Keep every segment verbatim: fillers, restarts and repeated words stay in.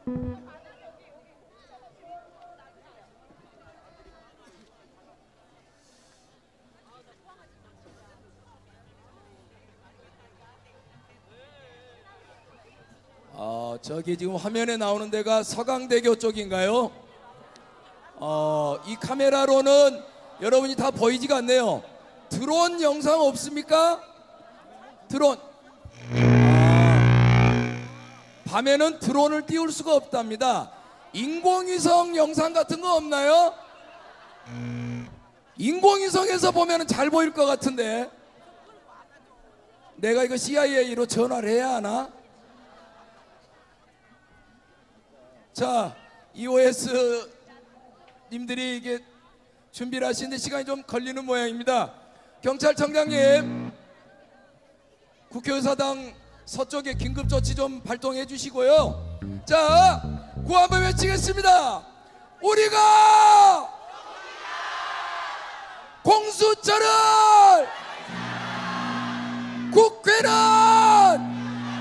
어, 저기 지금 화면에 나오는 데가 서강대교 쪽인가요? 어, 이 카메라로는 여러분이 다 보이지가 않네요. 드론 영상 없습니까? 드론. 아, 밤에는 드론을 띄울 수가 없답니다. 인공위성 영상 같은 거 없나요? 인공위성에서 보면 잘 보일 것 같은데 내가 이거 씨아이에이로 전화를 해야 하나? 자, 이오에스 님들이 이게 준비를 하시는데 시간이 좀 걸리는 모양입니다. 경찰청장님, 국회의사당 서쪽에 긴급조치 좀 발동해 주시고요. 자, 구호 한번 외치겠습니다. 우리가 공수처를, 국회는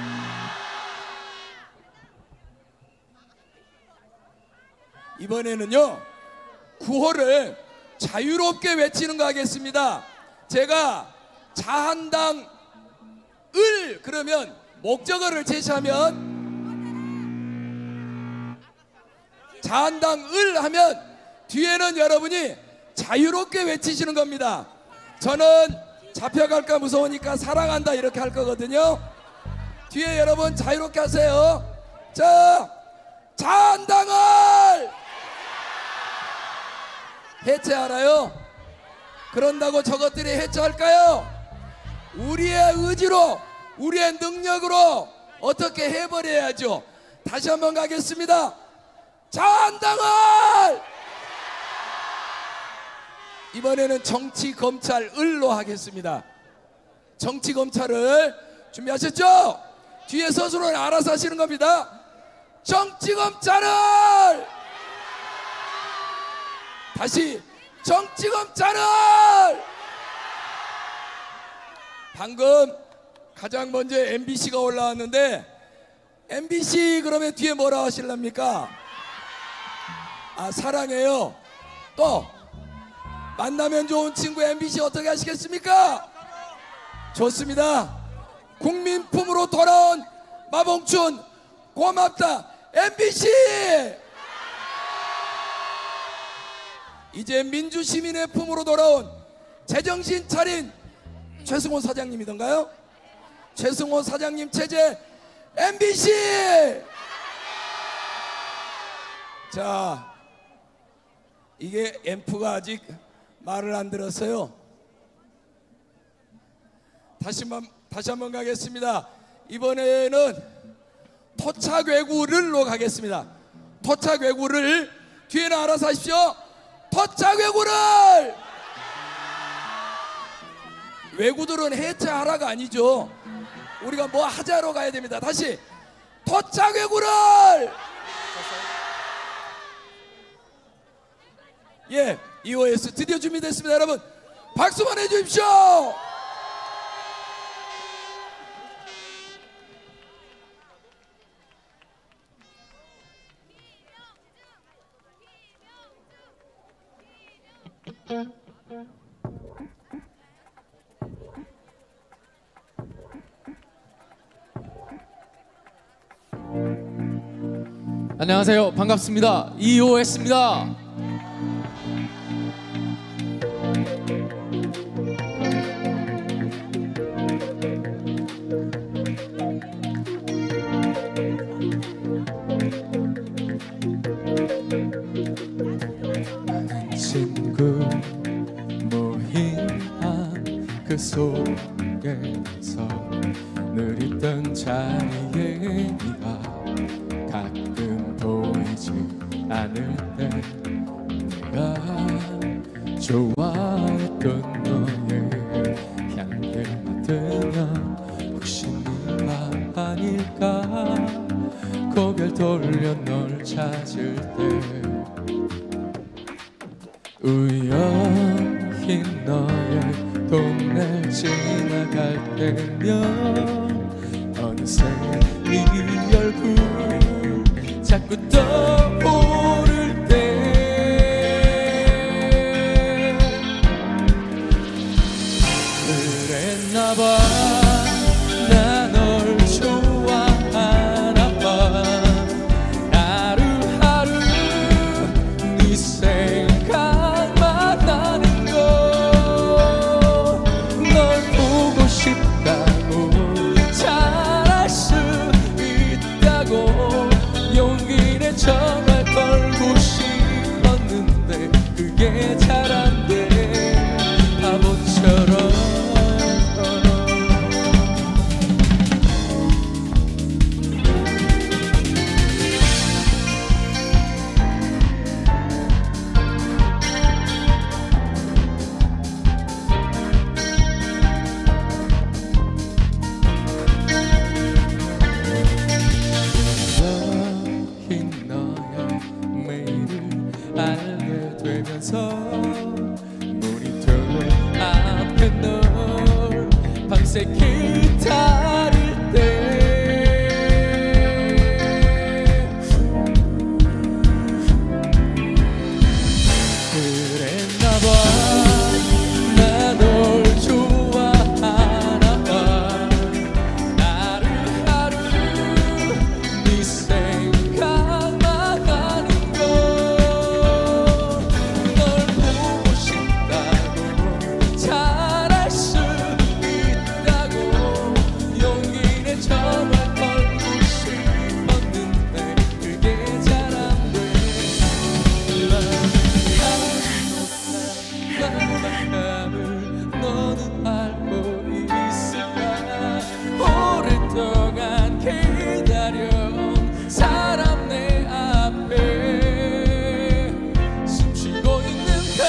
이번에는요 구호를 자유롭게 외치는 거 하겠습니다. 제가 자한당 을 그러면 목적어를 제시하면 자한당 을 하면 뒤에는 여러분이 자유롭게 외치시는 겁니다. 저는 잡혀갈까 무서우니까 사랑한다 이렇게 할 거거든요. 뒤에 여러분 자유롭게 하세요. 자, 자한당을 해체하라요? 그런다고 저것들이 해체할까요? 우리의 의지로, 우리의 능력으로 어떻게 해버려야죠. 다시 한번 가겠습니다. 자한당을 이번에는 정치 검찰 을로 하겠습니다. 정치 검찰을 준비하셨죠? 뒤에 서술은 알아서 하시는 겁니다. 정치 검찰을 다시 정치 검찰을 방금 가장 먼저 엠비씨가 올라왔는데 엠비씨 그러면 뒤에 뭐라 하실랍니까? 아, 사랑해요. 또 만나면 좋은 친구 엠비씨 어떻게 하시겠습니까? 좋습니다. 국민 품으로 돌아온 마봉춘 고맙다 엠비씨. 이제 민주시민의 품으로 돌아온 제정신 차린 최승호 사장님이던가요? 최승호 사장님 체제 엠비씨. 자, 이게 앰프가 아직 말을 안 들었어요. 다시 한번 다시 한번 가겠습니다. 이번에는 토착외구를로 가겠습니다. 토착외구를 뒤에는 알아서 하십시오. 토착외구를 외구들은 해체하라가 아니죠. 우리가 뭐 하자로 가야 됩니다. 다시 토착외구를. 예, 이오에스 드디어 준비됐습니다. 여러분 박수만 해주십시오. 안녕하세요. 반갑습니다. 이오에스입니다. 친구 모임한 그 속에서 늘 있던 자리에 네가 가끔 보이지 않을 때 내가 좋아했던 너의 향기를 맡으면 혹시 네가 아닐까 고개를 돌려 널 찾을 때 우연히 너의 동네 지나갈 때면 어느새 네 얼굴 자꾸 자꾸 떠오를 때 그랬나봐 나 널 좋아하나봐 하루하루 네 생각만 나는 걸 널 보고 싶다고 잘할 수 있다고 용기내 전화 걸고 싶었는데 그게 잘 안 돼 바보처럼 알게 되면서 모니터 앞에 널 밤새 기다릴 때 그랬나봐 나 널 좋아하나봐 하루하루 네 생각만 나는 잘할 수 있다고 용기내 전화 걸고 싶었는데 그게 잘 안 돼 마음을 너는 알고 있을까 오랫동안 기다려온 사람 내 앞에 숨쉬고 있는가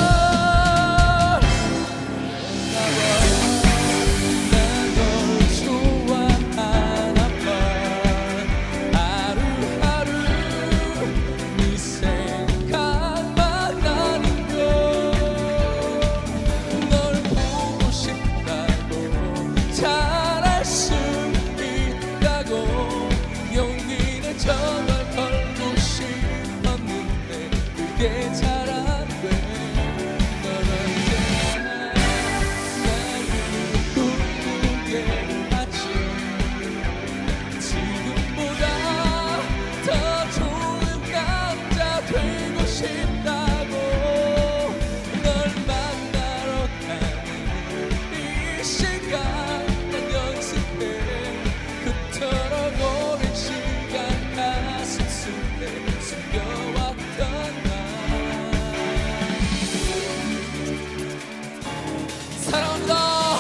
잘할 수 있다고 용기내 전화 걸고 싶었는데 그게 잘 안 돼 넌 언제나 나를 꿈꾸게 하지 지금보다 더 좋은 남자 되고 싶다고 널 만나러 가는 이 시간 그토록 오랜 시간 가슴 속에 숨겨왔던 나 사랑합니다.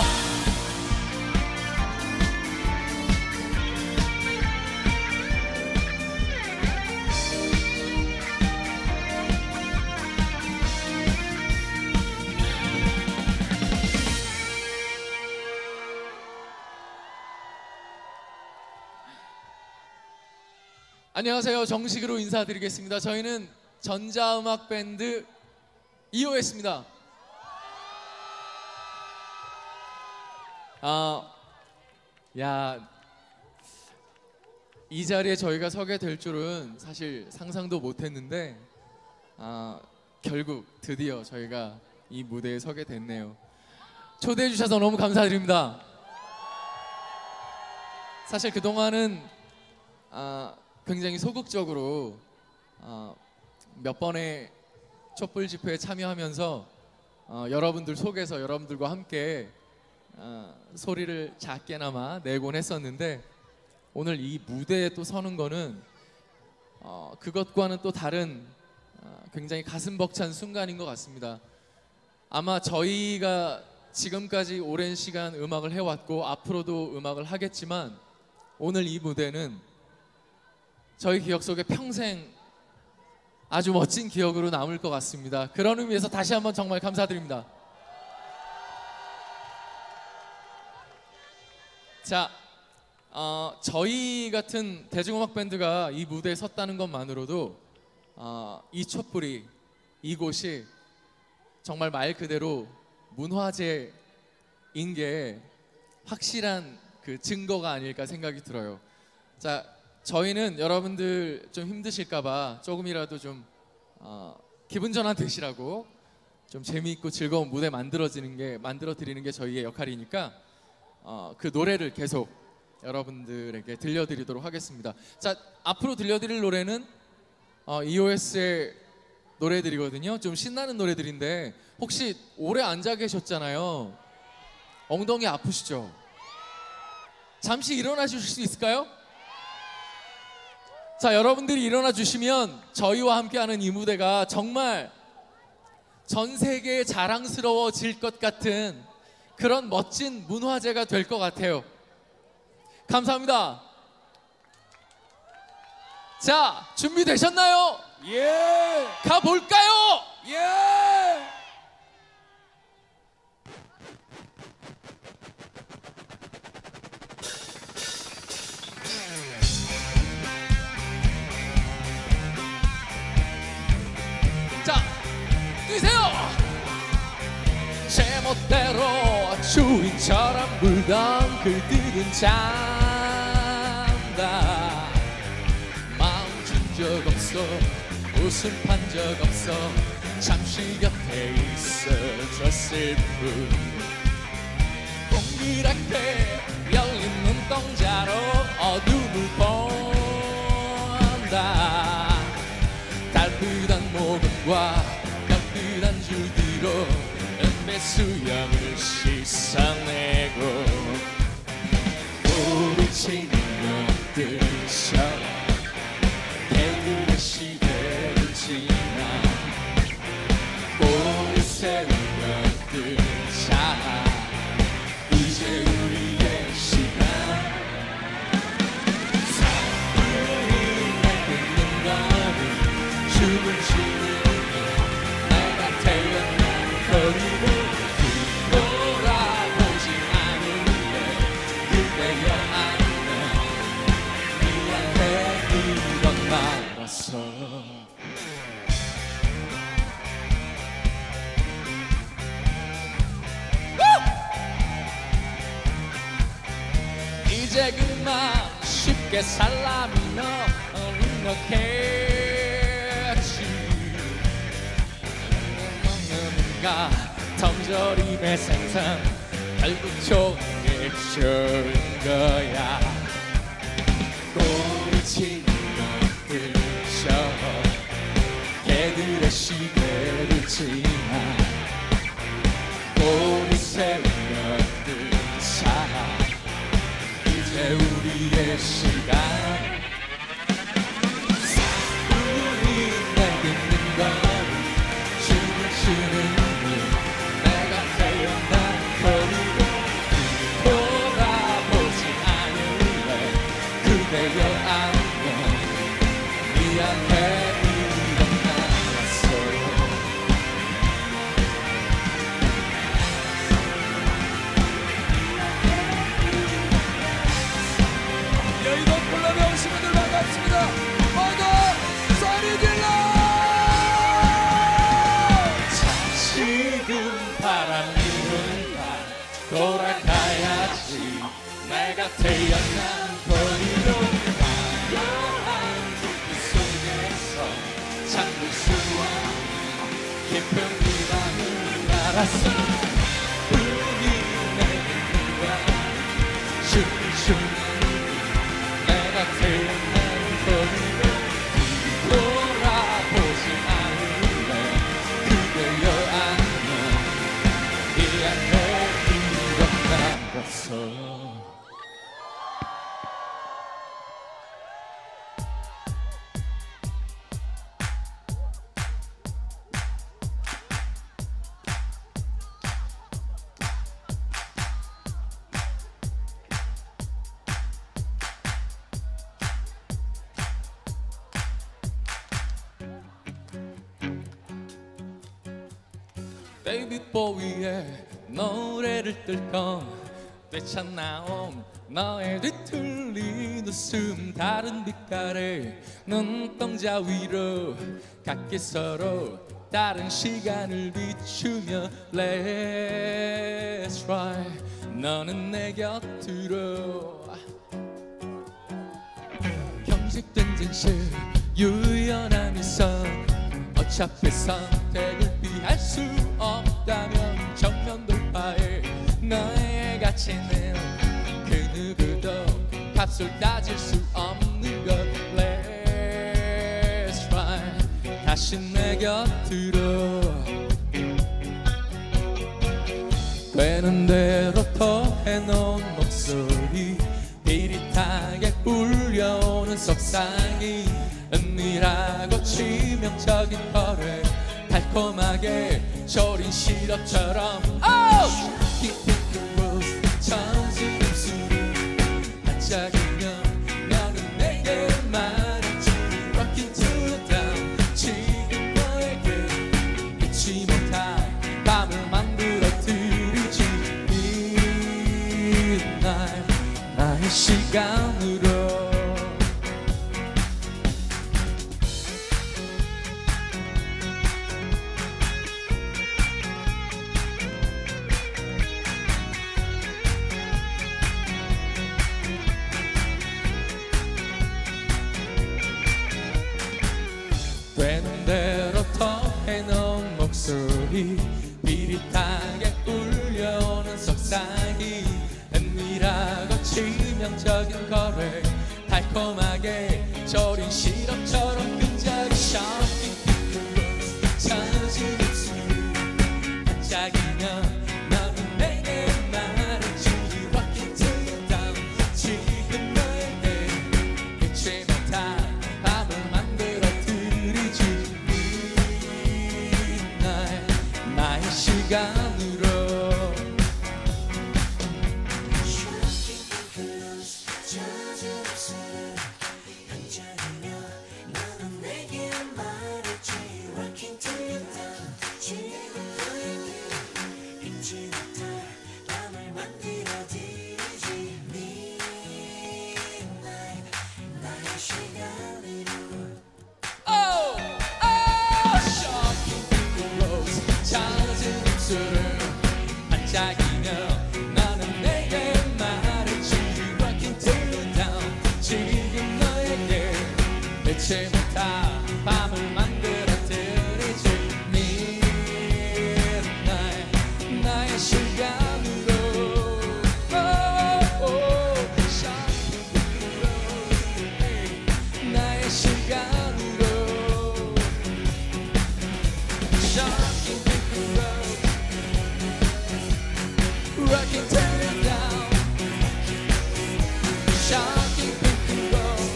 안녕하세요. 정식으로 인사드리겠습니다. 저희는 전자음악 밴드 이오에스입니다. 아, 야, 이 자리에 저희가 서게 될 줄은 사실 상상도 못했는데, 아, 결국 드디어 저희가 이 무대에 서게 됐네요. 초대해 주셔서 너무 감사드립니다. 사실 그 동안은 아, 굉장히 소극적으로 어, 몇 번의 촛불 집회에 참여하면서 어, 여러분들 속에서 여러분들과 함께 어, 소리를 작게나마 내곤 했었는데 오늘 이 무대에 또 서는 거는 어, 그것과는 또 다른 어, 굉장히 가슴 벅찬 순간인 것 같습니다. 아마 저희가 지금까지 오랜 시간 음악을 해왔고 앞으로도 음악을 하겠지만 오늘 이 무대는 저희 기억 속에 평생 아주 멋진 기억으로 남을 것 같습니다. 그런 의미에서 다시 한번 정말 감사드립니다. 자, 어, 저희 같은 대중음악 밴드가 이 무대에 섰다는 것만으로도 어, 이 촛불이, 이곳이 정말 말 그대로 문화재인 게 확실한 그 증거가 아닐까 생각이 들어요. 자, 저희는 여러분들 좀 힘드실까봐 조금이라도 좀 어, 기분 전환 되시라고 좀 재미있고 즐거운 무대 만들어지는 게 만들어 드리는 게 저희의 역할이니까 어, 그 노래를 계속 여러분들에게 들려드리도록 하겠습니다. 자, 앞으로 들려드릴 노래는 어, 이오에스의 노래들이거든요. 좀 신나는 노래들인데 혹시 오래 앉아 계셨잖아요. 엉덩이 아프시죠? 잠시 일어나 주실 수 있을까요? 자, 여러분들이 일어나 주시면 저희와 함께하는 이 무대가 정말 전 세계에 자랑스러워질 것 같은 그런 멋진 문화재가 될 것 같아요. 감사합니다. 자, 준비되셨나요? 예! 가볼까요? 예! 자, 뛰세요! 제멋대로 주인처럼 굴던 그들은 잔다. 마음 준 적 없어, 웃음 판 적 없어, 잠시 곁에 있어줬을 뿐. 동그랗게 열린 눈동자로 어둠을 본다. 달빛한 모근과 별빛한 줄기로 은배 수염을 씻어내고 부딪히는 것들처럼 개구리 시대를 지나 꼬리 세운 것들. 자, 이제 우리의 시간. 사랑이 내딛는 거는 춤을 추는 내가 태어난 거리고 뒤돌아보지 않을래. 그대여 안녕 미안해 이런 말았어. 이제 그만 쉽게 살라면 너는 넣겠지. 뭔가 덤저림의 생선 결국 좋게 좋은 거야. 꼬리치는 것들처럼 개들의 시대를 지나 꼬리 세운 것들처럼 이제 우리의 시간. 우리 내딛는 건 춤을 추는 일. 내가 태어난 거리로 돌아보지 않을래. 그대여 안녕 미안해 이런 말았어. 여의도 콜라병 시민들 반갑습니다. 모두 소리 질러! 지금 바람이 분다. 돌아가야지. 내가 태어난 거리로 화려한 불빛 속에서 잠들 수 없는 깊은 비방을 알았어. 우리 내겐 누가 춤을 추는 내가 태어난 거리로 돌아보지 않을래. 그대여 안녕 미안해 이런 말았어. 데이빗 보위의 노래를 뜰건 되찾나온 너의 뒤틀린 웃음. 다른 빛깔의 눈동자 위로 각기 서로 다른 시간을 비추며 Let's try. 너는 내 곁으로 진실 유연한 미선 어차피 선택을 피할 수 없다면 정면 돌파해 너의 가치는 그 누구도 값을 따질 수 없는 것 Let's try 다시 내 곁으로 되는 대로 더해놓은 목소리 비릿하게 울려오는 속상이 은밀하고 치명적인 거래 달콤하게 절인 시럽처럼 oh! 핑핑크 로즈 젖은 입술을 반짝이면 너는 내게 말했지 Rocking to the dawn 지금 너에게 잊지 못할 밤을 만들어드리지 이날 나의 시간으로 되는 대로 더해놓은 목소리 비릿하게 울려오는 속삭이 은밀하고 치명적인 거래 달콤하게 절인 시럽처럼 끈적이 셔킹 젖은 입술 반짝이면 너는 내게 말했지 Rocking to the dawn 지금 너에게 잊지 못할 밤을 만들어드리지 이날 나의 시간으로 Oh, oh, shocking pink rose 젖은 입술을 반짝이며 너는 내게 말했지 Rocking to the dawn 지금 너에게 잊지 못할 밤을 만들어드리지 midnight 나의 시간으로 oh, oh, shocking pink rose hey, 나의 시간으로 Shocking pink rose Rocking to the dawn Shocking pink rose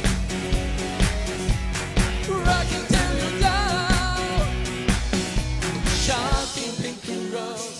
Rocking to the dawn Shocking pink rose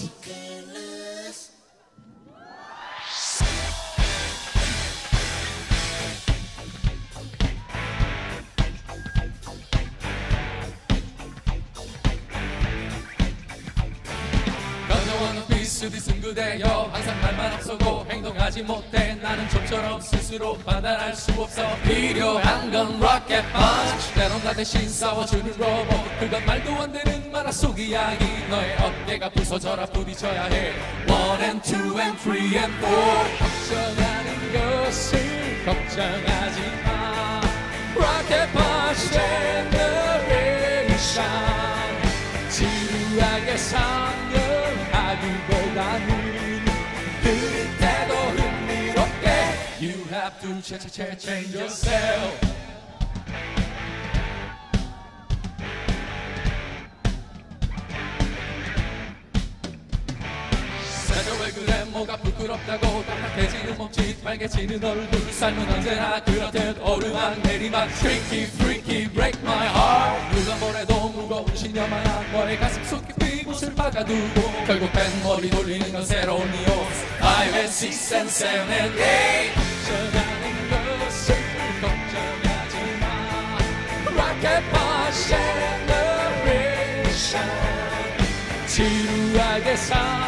건너오는 비스비스 그대여 항상 말만 앞서고 행동하지 못해 나는 좀처럼 스스로 판단할 수 없어 필요한 건 rocket punch 때론 나 대신 싸워주는 로봇 그건 말도 안 되는 만화속 이야기 너의 어깨가 부서져라 부딪혀야 해 one and two and three and four 걱정하는 것을 걱정하지 마 rocket punch generation 지루하게 상영하기보다는 그릴 때도 흥미롭게 You have to ch- ch- change yourself 내가 왜 그래 뭐가 부끄럽다고 딱딱해지는 몸짓 빨개지는 얼굴 삶은 언제나 그렇듯 오르막 내리막 Tricky freaky break my heart 누가 뭐래도 무거운 신념만한 너의 가슴 속 깊이 곳을 박아두고 결국 뱃머리 돌리는 건 새로운 이유 five and six and seven and eight 걱정하는 것을 걱정하지 마 Rocket Punch Generation 지루하게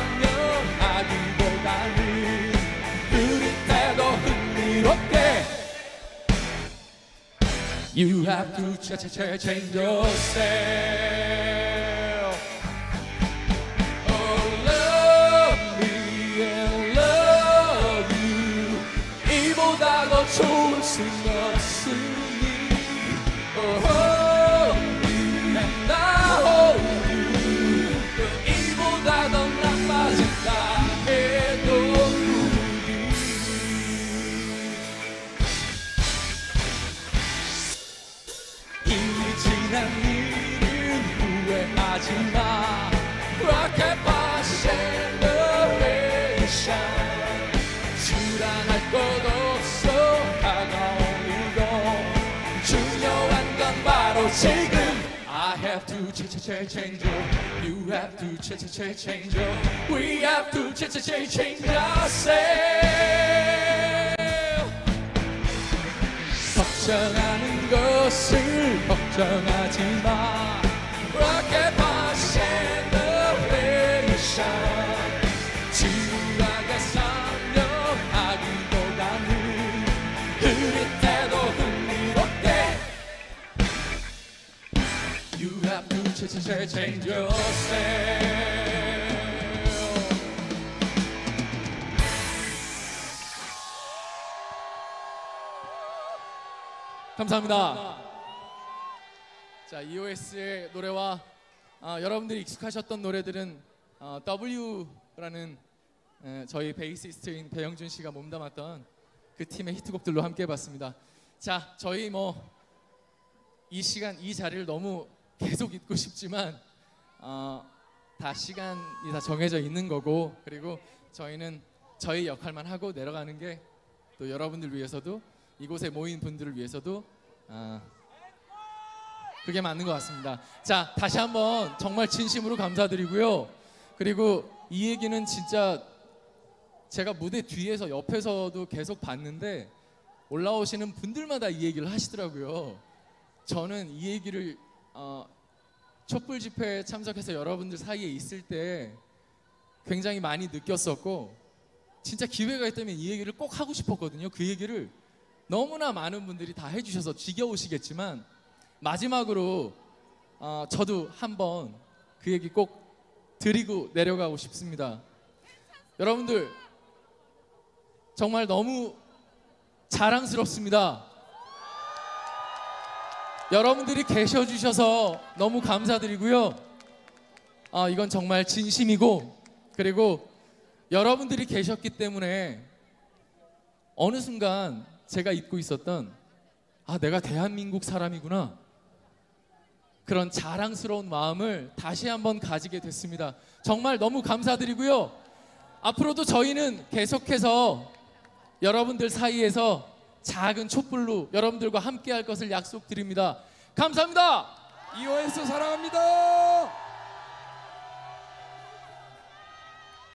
상영하기보다는 그릴 때도 흥미롭게 You have to ch- ch- change yourself Oh love me and love you 이보다 더 좋을 순 없으니 지난 일은 후회하지 마. Rocket Boss Generation. 주랑할 것 없어 다가온 이건 중요한 건 바로 지금. I have to change, change, change. You have to change, change, change. We have to change, change, change ourselves. 걱정하는 것을 걱정하지 마. Rocket Boss Generation. 지루하게 상념하기보다는 흐릿해도 흥미롭게. You have to change, change, change yourself. 감사합니다. 자, 이오에스의 노래와 어, 여러분들이 익숙하셨던 노래들은 어, W라는 에, 저희 베이시스트인 배영준 씨가 몸담았던 그 팀의 히트곡들로 함께 해봤습니다. 자, 저희 뭐 이 시간 이 자리를 너무 계속 있고 싶지만 어, 다 시간이 다 정해져 있는 거고, 그리고 저희는 저희 역할만 하고 내려가는 게 또 여러분들 위해서도 이곳에 모인 분들을 위해서도 어, 그게 맞는 것 같습니다. 자, 다시 한번 정말 진심으로 감사드리고요. 그리고 이 얘기는 진짜 제가 무대 뒤에서 옆에서도 계속 봤는데 올라오시는 분들마다 이 얘기를 하시더라고요. 저는 이 얘기를 어, 촛불 집회에 참석해서 여러분들 사이에 있을 때 굉장히 많이 느꼈었고, 진짜 기회가 있다면 이 얘기를 꼭 하고 싶었거든요. 그 얘기를 너무나 많은 분들이 다 해주셔서 지겨우시겠지만 마지막으로 어, 저도 한번 그 얘기 꼭 드리고 내려가고 싶습니다. 여러분들 정말 너무 자랑스럽습니다. 여러분들이 계셔주셔서 너무 감사드리고요. 어, 이건 정말 진심이고, 그리고 여러분들이 계셨기 때문에 어느 순간 제가 잊고 있었던, 아, 내가 대한민국 사람이구나, 그런 자랑스러운 마음을 다시 한번 가지게 됐습니다. 정말 너무 감사드리고요. 앞으로도 저희는 계속해서 여러분들 사이에서 작은 촛불로 여러분들과 함께 할 것을 약속드립니다. 감사합니다. 이오에스 사랑합니다.